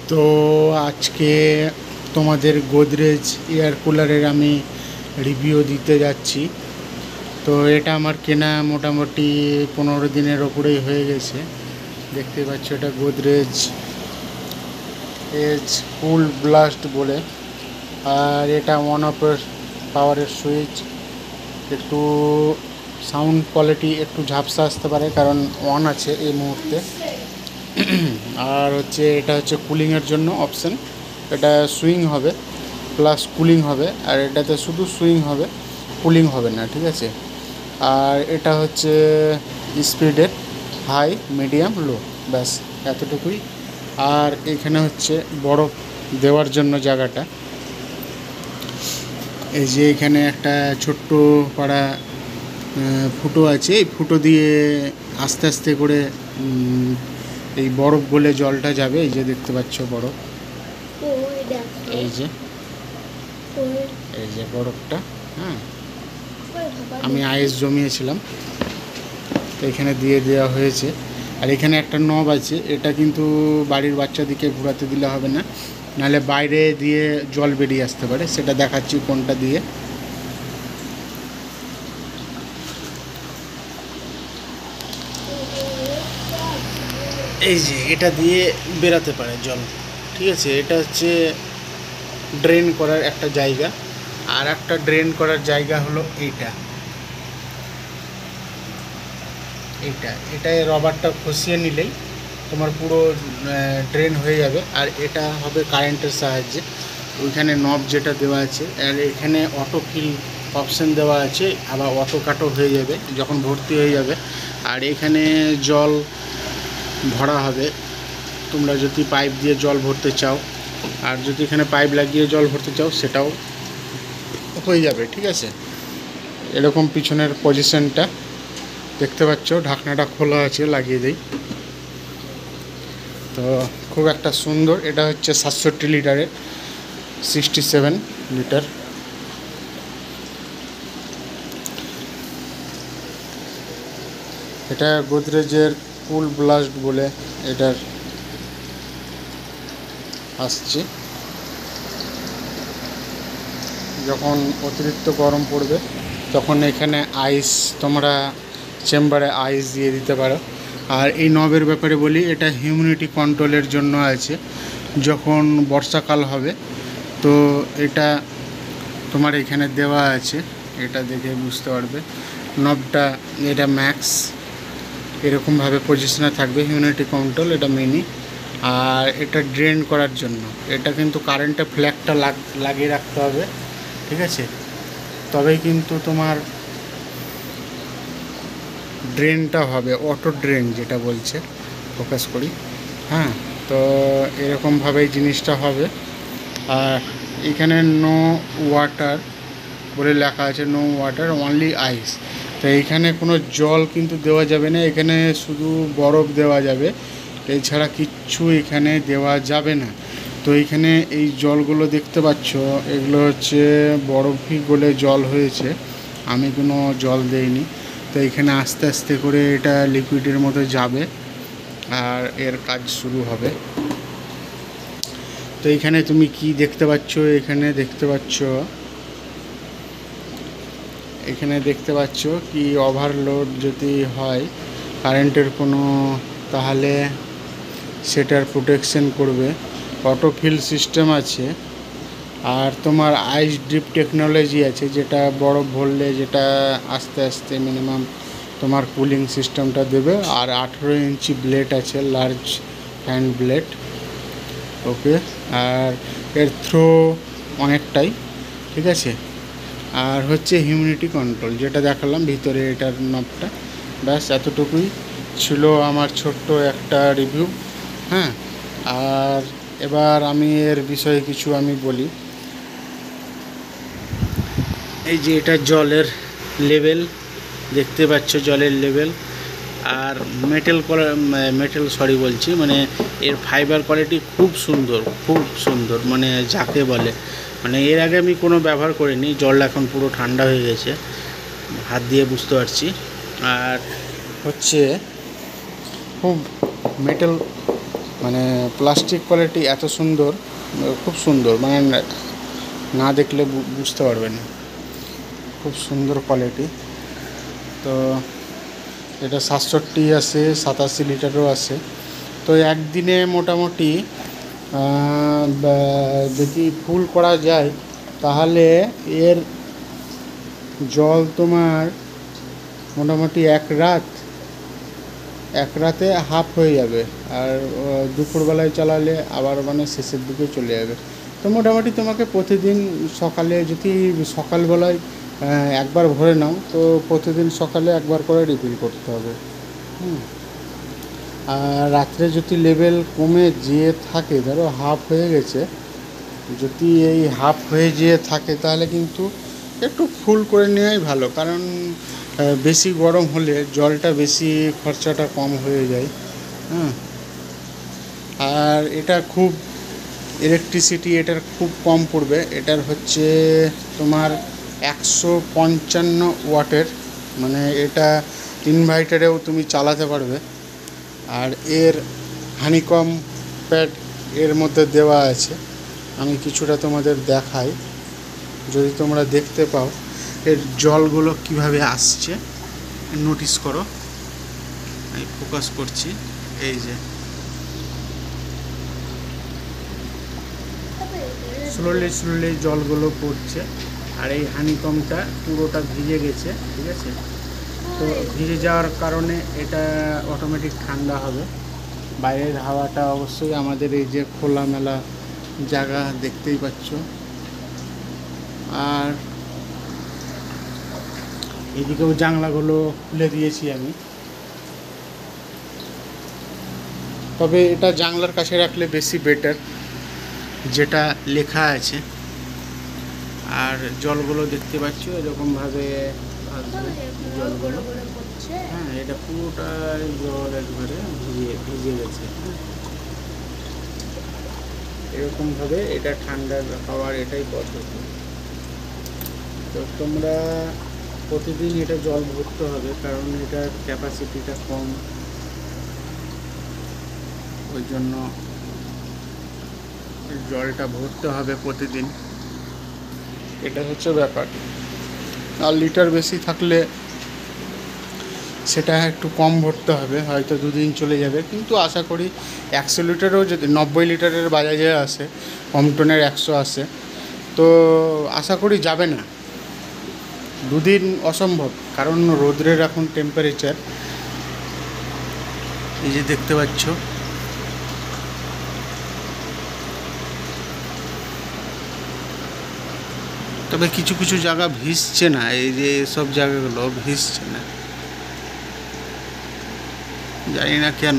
তো আজকে তোমাদের গোদরেজ এয়ার কুলারের আমি রিভিউ দিতে যাচ্ছি। তো এটা আমার কেনা মোটামুটি 15 দিনের ওপরেই হয়ে গেছে। দেখতে পাচ্ছ এটা গোদরেজ এজ কুল ব্লাস্ট বলে। আর এটা অন অফের পাওয়ারের সুইচ। একটু সাউন্ড কোয়ালিটি একটু ঝাপসা আসতে পারে কারণ অন আছে এই মুহূর্তে। আর হচ্ছে এটা হচ্ছে কুলিংয়ের জন্য অপশান। এটা সুইং হবে প্লাস কুলিং হবে, আর এটাতে শুধু সুইং হবে, কুলিং হবে না, ঠিক আছে। আর এটা হচ্ছে স্পিডের হাই মিডিয়াম লো, ব্যাস এতটুকুই। আর এখানে হচ্ছে বরফ দেওয়ার জন্য জায়গাটা, এই যে এখানে একটা ছোট্ট পাড়া ফুটো আছে, এই ফুটো দিয়ে আস্তে আস্তে করে এই বরফ গলে জলটা যাবে। এই যে দেখতে পাচ্ছ বরফ, এই যে বরফটা। হ্যাঁ, আমি আইস জমিয়েছিলাম, তো এখানে দিয়ে দেওয়া হয়েছে। আর এখানে একটা নব আছে, এটা কিন্তু বাড়ির বাচ্চাদিকে ঘোরাতে দিলে হবে না, নাহলে বাইরে দিয়ে জল বেরিয়ে আসতে পারে। সেটা দেখাচ্ছি কোনটা দিয়ে। এই যে এটা দিয়ে বেরাতে পারে জল, ঠিক আছে। এটা হচ্ছে ড্রেন করার একটা জায়গা, আর একটা ড্রেন করার জায়গা হলো এটায় রবারটা খসিয়ে নিলেই তোমার পুরো ড্রেন হয়ে যাবে। আর এটা হবে কারেন্টের সাহায্যে। ওইখানে নব যেটা দেওয়া আছে, আর এখানে অটো ফিল অপশান দেওয়া আছে, আবার অটো কাটও হয়ে যাবে যখন ভর্তি হয়ে যাবে। আর এখানে জল ভরা হবে, তোমরা যদি পাইপ দিয়ে জল ভরতে চাও, আর যদি এখানে পাইপ লাগিয়ে জল ভরতে চাও সেটাও হয়ে যাবে, ঠিক আছে। এরকম পিছনের পজিশনটা দেখতে পাচ্ছ, ঢাকনাটা খোলা আছে, লাগিয়ে দেই। তো খুব একটা সুন্দর। এটা হচ্ছে 67 লিটারের, 67 লিটার। এটা গোদরেজের কুল ব্লাস্ট বলে এটার আসছে। যখন অতিরিক্ত গরম পড়বে তখন এখানে আইস, তোমরা চেম্বারে আইস দিয়ে দিতে পারো। আর এই নবের ব্যাপারে বলি, এটা হিউমিডিটি কন্ট্রোলের জন্য আছে। যখন বর্ষাকাল হবে তো এটা তোমার এখানে দেওয়া আছে, এটা দেখে বুঝতে পারবে। নবটা এটা ম্যাক্স এরকমভাবে পজিশনে থাকবে, হিউমিডিটি কন্ট্রোল, এটা মিনি। আর এটা ড্রেন করার জন্য, এটা কিন্তু কারেন্টে ফ্ল্যাগটা লাগিয়ে রাখতে হবে, ঠিক আছে, তবেই কিন্তু তোমার ড্রেনটা হবে, অটো ড্রেন যেটা বলছে, ফোকাস করি। হ্যাঁ, তো এরকমভাবেই জিনিসটা হবে। আর এখানে নো ওয়াটার বলে লেখা আছে, নো ওয়াটার অনলি আইস। তো এইখানে কোনো জল কিন্তু দেওয়া যাবে না, এখানে শুধু বরফ দেওয়া যাবে, এছাড়া কিচ্ছু এখানে দেওয়া যাবে না। তো এইখানে এই জলগুলো দেখতে পাচ্ছ, এগুলো হচ্ছে বরফই গলে জল হয়েছে, আমি কোনো জল দেইনি। তো এখানে আস্তে আস্তে করে এটা লিকুইডের মতো যাবে আর এর কাজ শুরু হবে। তো এখানে তুমি কি দেখতে পাচ্ছ, এখানে দেখতে পাচ্ছ কি ওভারলোড যদি হয় কারেন্টের কোনো, তাহলে সেটার প্রোটেকশন করবে। অটো ফিল সিস্টেম আছে, আর তোমার আইস ড্রিপ টেকনোলজি আছে, যেটা বরফ ভরলে যেটা আস্তে আস্তে মিনিমাম তোমার কুলিং সিস্টেমটা দেবে। আর 18 ইঞ্চি ব্লেড আছে, লার্জ হ্যান্ড ব্লেড, ওকে। আর এর থ্রো অনেকটাই, ঠিক আছে। আর হচ্ছে হিউমিডিটি কন্ট্রোল যেটা দেখালাম ভিতরে, এটার নবটা। ব্যাস এতটুকুই ছিল আমার ছোট্ট একটা রিভিউ। হ্যাঁ, আর এবার আমি এর বিষয়ে কিছু আমি বলি। এই যে এটা জলের লেভেল দেখতে পাচ্ছ, জলের লেভেল। আর মানে এর ফাইবার কোয়ালিটি খুব সুন্দর, মানে যাকে বলে, মানে এর আগে আমি কোনো ব্যবহার করিনি। জলটা এখন পুরো ঠান্ডা হয়ে গেছে, হাত দিয়ে বুঝতে পারছি। আর হচ্ছে খুব মেটাল মানে প্লাস্টিক কোয়ালিটি এত সুন্দর, খুব সুন্দর, মানে না দেখলে বুঝতে পারবে না, খুব সুন্দর কোয়ালিটি। তো এটা 67 আছে, 87 লিটারও আছে। তো একদিনে মোটামুটি যদি ফুল করা যায় তাহলে এর জল তোমার মোটামুটি এক রাতে হাফ হয়ে যাবে। আর দুপুরবেলায় চালালে আবার মানে শেষের দিকে চলে যাবে। তো মোটামুটি তোমাকে প্রতিদিন সকালে যদি সকালবেলায় একবার ভরে নাও, তো প্রতিদিন সকালে একবার করে রিফিল করতে হবে। আর রাত্রে যদি লেভেল কমে যেয়ে থাকে, ধরো হাফ হয়ে গেছে, যদি এই হাফ হয়ে যেয়ে থাকে তাহলে কিন্তু একটু ফুল করে নেওয়াই ভালো। কারণ বেশি গরম হলে জলটা বেশি খরচাটা কম হয়ে যায়। আর এটা খুব ইলেকট্রিসিটি এটার খুব কম পড়বে। এটার হচ্ছে তোমার 155 ওয়াটের, মানে এটা ইনভার্টারেও তুমি চালাতে পারবে। আর এর হানিকম প্যাড এর মধ্যে দেওয়া আছে, আমি কিছুটা তোমাদের দেখাই যদি তোমরা দেখতে পাও। এর জলগুলো কিভাবে আসছে নোটিস করো, আমি ফোকাস করছি। এই যে স্লোলি জলগুলো পড়ছে, আর এই হানিকমটা পুরোটা ভিজে গেছে, ঠিক আছে। তো ভিজে যাওয়ার কারণে এটা অটোমেটিক ঠান্ডা হবে। বাইরের হাওয়াটা অবশ্যই আমাদের এই যে খোলামেলা জায়গা দেখতেই পাচ্ছ। আর এদিকেও জানলাগুলো খুলে দিয়েছি আমি, তবে এটা জানলার কাছে রাখলে বেশি বেটার, যেটা লেখা আছে। আর জলগুলো দেখতে পাচ্ছ এরকমভাবে আসবে জলগুলো। হ্যাঁ, এটা পুরোটাই জল একবারে ভিজে গেছে। এরকমভাবে এটা ঠান্ডা খাওয়ার এটাই পদ্ধতি। তো তোমরা প্রতিদিন এটা জল ভরতে হবে, কারণ এটার ক্যাপাসিটিটা কম, ওই জন্য জলটা ভরতে হবে প্রতিদিন। এটা হচ্ছে ব্যাপার। আর লিটার বেশি থাকলে সেটা একটু কম ভরতে হবে, হয়তো 2 দিন চলে যাবে। কিন্তু আশা করি 100 লিটারও যদি 90 লিটারের বাজাজে আসে, কমটনের 100 আসে, তো আশা করি যাবে না 2 দিন, অসম্ভব। কারণ রোদ্রের এখন টেম্পারেচার এই যে দেখতে পাচ্ছ। তবে কিছু কিছু জায়গা ভিজছে না, এই যে সব জায়গাগুলো ভিজছে না, জানি না কেন।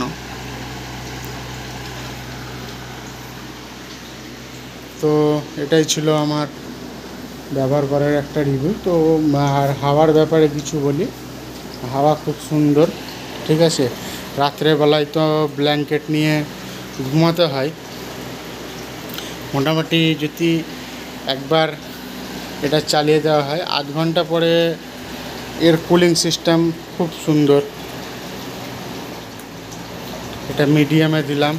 তো এটাই ছিল আমার ব্যবহার করার একটা রিভিউ। তো আর হাওয়ার ব্যাপারে কিছু বলি, হাওয়া খুব সুন্দর, ঠিক আছে। রাত্রেবেলায় তো ব্ল্যাঙ্কেট নিয়ে ঘুমাতে হয়। মোটামুটি যদি একবার এটা চালিয়ে দেওয়া হয়, 8 ঘন্টা পরে এর কুলিং সিস্টেম খুব সুন্দর। এটা মিডিয়ামে দিলাম,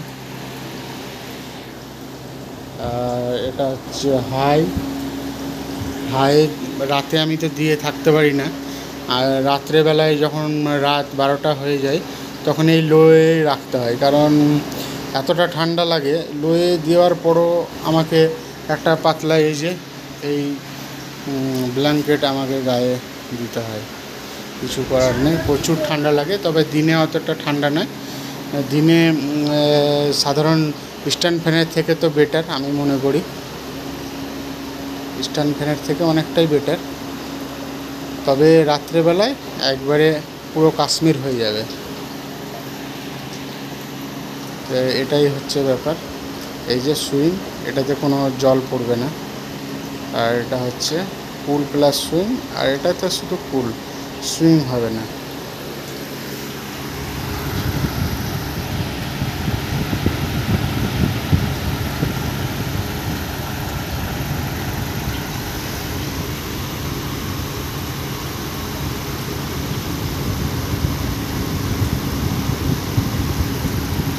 এটা হচ্ছে হাই। রাতে আমি তো দিয়ে থাকতে পারি না, আর রাত্রেবেলায় যখন রাত 12টা হয়ে যায় তখন এই লোয়ে রাখতে হয়, কারণ এতটা ঠান্ডা লাগে। লোয়ে দেওয়ার পরও আমাকে একটা পাতলা এই যে এই ব্ল্যাঙ্কেট আমাকে গায়ে দিতে হয়, কিছু করার নেই। প্রচুর ঠান্ডা লাগে, তবে দিনে অতটা ঠান্ডা নয়। দিনে সাধারণ স্ট্যান্ড ফ্যানের থেকে তো বেটার, আমি মনে করি স্ট্যান্ড ফ্যানের থেকে অনেকটাই বেটার। তবে রাত্রেবেলায় একবারে পুরো কাশ্মীর হয়ে যাবে। এটাই হচ্ছে ব্যাপার। এই যে সুইং, এটাতে কোনো জল পড়বে না। আর এটা হচ্ছে পুল প্লাস সুইং, আর এটাতে শুধু পুল, সুইং হবে না।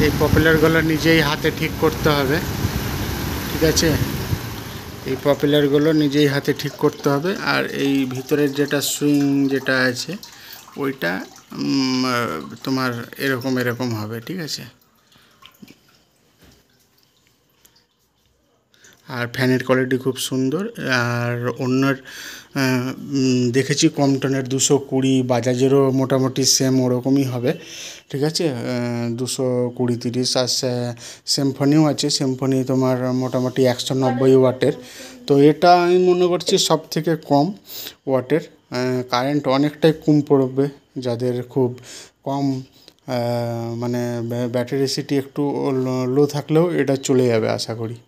এই পপুলারগুলো নিজেই হাতে ঠিক করতে হবে, ঠিক আছে। এই পপুলারগুলো নিজেই হাতে ঠিক করতে হবে। আর এই ভিতরের যেটা সুইং যেটা আছে ওইটা তোমার এরকম হবে, ঠিক আছে। আর ফ্যানের কোয়ালিটি খুব সুন্দর। আর অন্যের দেখেছি কমটনের 220, বাজাজেরও মোটামুটি সেম ওরকমই হবে, ঠিক আছে। 220-30। আর সিম্ফনিও আছে, সিম্ফনি তোমার মোটামুটি 190 ওয়াটের। তো এটা আমি মনে করছি সব থেকে কম ওয়াটের। কারেন্ট অনেকটাই কম পড়বে যাদের খুব কম মানে ব্যাটারি সিটি একটু লো থাকলেও এটা চলে যাবে আশা করি।